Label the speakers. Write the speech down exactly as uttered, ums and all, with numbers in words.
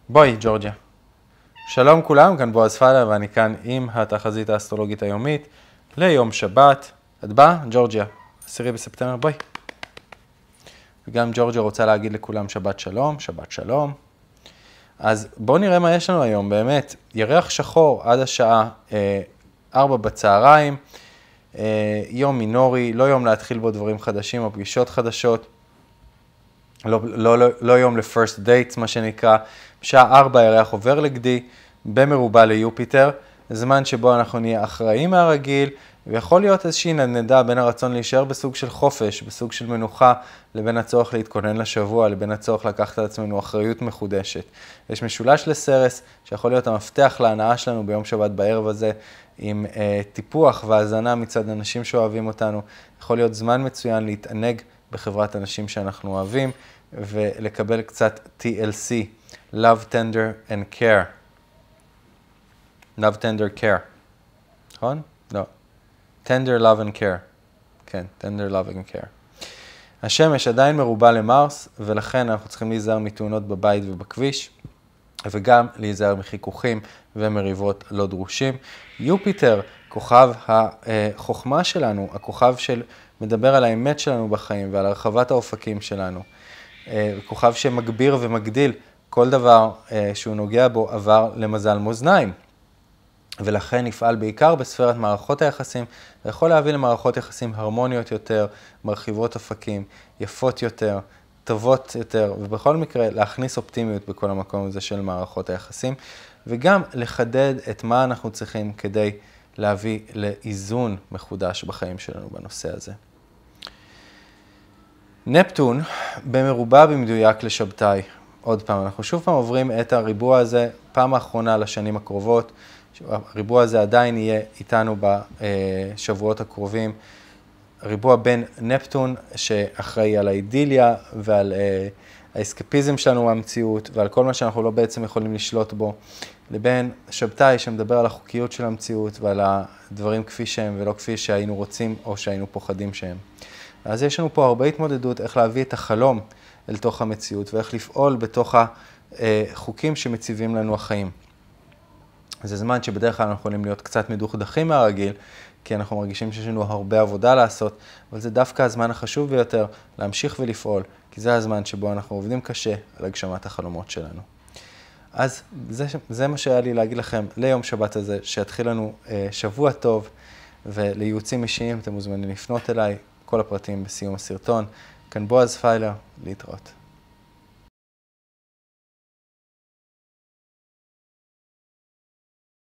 Speaker 1: בואי, ג'ורג'יה. שלום כולם, כאן בועז פיילר, ואני כאן עם התחזית האסטרולוגית היומית ליום שבת. את באה? ג'ורג'יה, עשירי בספטמבר, בואי. וגם ג'ורג'יה רוצה להגיד לכולם שבת שלום, שבת שלום. אז בואו נראה מה יש לנו היום, באמת. ירח שחור עד השעה אה, ארבע בצהריים, אה, יום מינורי, לא יום להתחיל בו דברים חדשים או פגישות חדשות. לא, לא, לא, לא יום ל-first dates, מה שנקרא. בשעה ארבע הירח עובר לגדי, במרובה ליופיטר, זמן שבו אנחנו נהיה אחראים מהרגיל, ויכול להיות איזושהי נדנדה בין הרצון להישאר בסוג של חופש, בסוג של מנוחה, לבין הצורך להתכונן לשבוע, לבין הצורך לקחת על עצמנו אחריות מחודשת. יש משולש לסרס, שיכול להיות המפתח להנאה שלנו ביום שבת בערב הזה, עם אה, טיפוח והזנה מצד אנשים שאוהבים אותנו. יכול להיות זמן מצוין להתענג בחברת אנשים שאנחנו אוהבים, ולקבל קצת טי אל סי, Love, Tender and Care. Love, Tender, Care. נכון? לא. Tender, Love and Care. כן, Tender, Love and Care. השמש עדיין מרובה למרס, ולכן אנחנו צריכים להיזהר מתאונות בבית ובכביש, וגם להיזהר מחיכוכים ומריבות לא דרושים. יופיטר, כוכב החוכמה שלנו, הכוכב של מדבר על האמת שלנו בחיים ועל הרחבת האופקים שלנו. כוכב שמגביר ומגדיל כל דבר שהוא נוגע בו עבר למזל מאזניים. ולכן נפעל בעיקר בספירת מערכות היחסים, ויכול להביא למערכות יחסים הרמוניות יותר, מרחיבות אופקים, יפות יותר, טובות יותר, ובכל מקרה להכניס אופטימיות בכל המקום הזה של מערכות היחסים, וגם לחדד את מה אנחנו צריכים כדי להביא לאיזון מחודש בחיים שלנו בנושא הזה. נפטון במרובה במדויק לשבתאי. עוד פעם, אנחנו שוב פעם עוברים את הריבוע הזה, פעם האחרונה לשנים הקרובות. הריבוע הזה עדיין יהיה איתנו בשבועות הקרובים. ריבוע בין נפטון שאחראי על האידיליה ועל האסקפיזם שלנו מהמציאות ועל כל מה שאנחנו לא בעצם יכולים לשלוט בו, לבין שבתאי שמדבר על החוקיות של המציאות ועל הדברים כפי שהם ולא כפי שהיינו רוצים או שהיינו פוחדים שהם. אז יש לנו פה הרבה התמודדות איך להביא את החלום אל תוך המציאות ואיך לפעול בתוך החוקים שמציבים לנו החיים. זה זמן שבדרך כלל אנחנו יכולים להיות קצת מדוכדכים מהרגיל, כי אנחנו מרגישים שיש לנו הרבה עבודה לעשות, אבל זה דווקא הזמן החשוב ביותר להמשיך ולפעול, כי זה הזמן שבו אנחנו עובדים קשה על הגשמת החלומות שלנו. אז זה, זה מה שהיה לי להגיד לכם ליום שבת הזה, שיתחיל לנו שבוע טוב, ולייעוצים אישיים אתם מוזמנים לפנות אליי, כל הפרטים בסיום הסרטון. כאן בועז פיילר, להתראות.